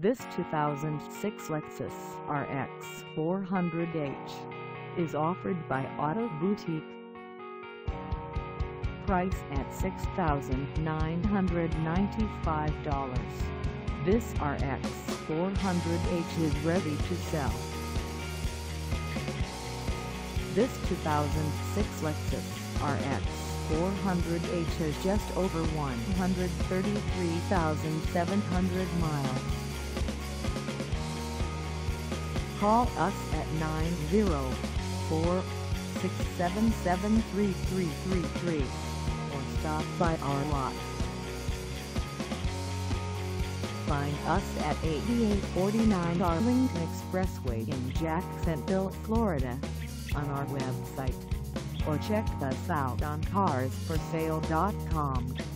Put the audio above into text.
This 2006 Lexus RX 400h is offered by Auto Boutique. Price at $6,995. This RX 400h is ready to sell. This 2006 Lexus RX 400h has just over 133,700 miles. Call us at 904-677-3333 or stop by our lot. Find us at 8849 Arlington Expressway in Jacksonville, Florida, on our website, or check us out on carsforsale.com.